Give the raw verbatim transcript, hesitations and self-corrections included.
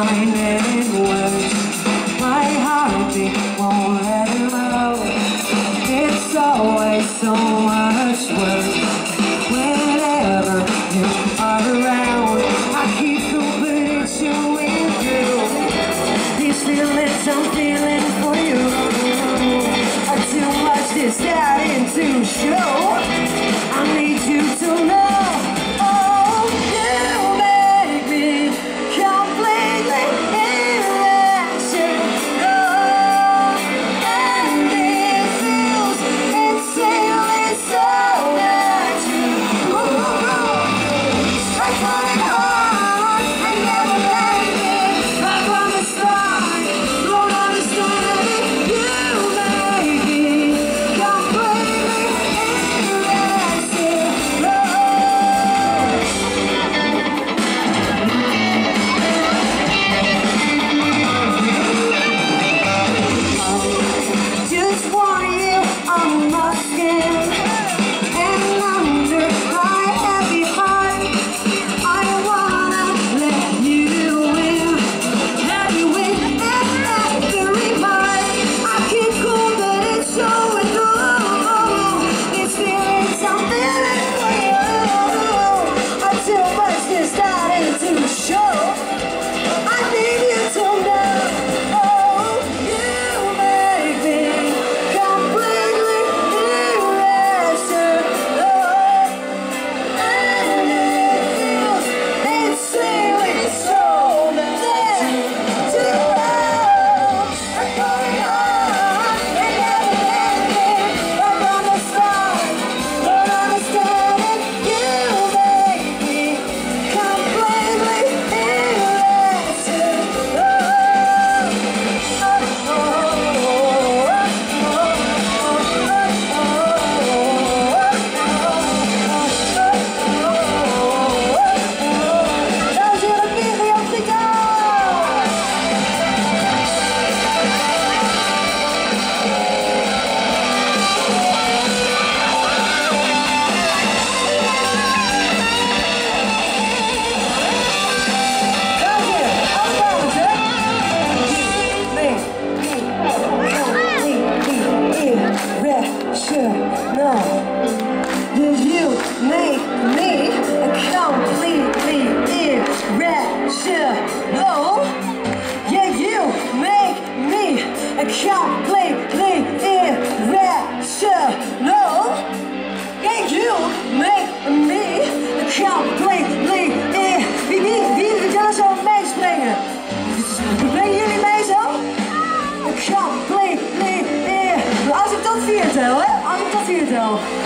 find any words. My heartbeat won't let him out. It's always so much worse whenever you are around. I keep hoping it's you with you. These feelings I'm feeling for you are too much to starting to show. I need you to know. Completely irrational. Yeah, you make me completely ir... Wie, wie, wie wil jij zo meespringen? Brengen jullie mee zo? Completely ir... Als ik tot vier tel, hè? Als ik tot vier tel.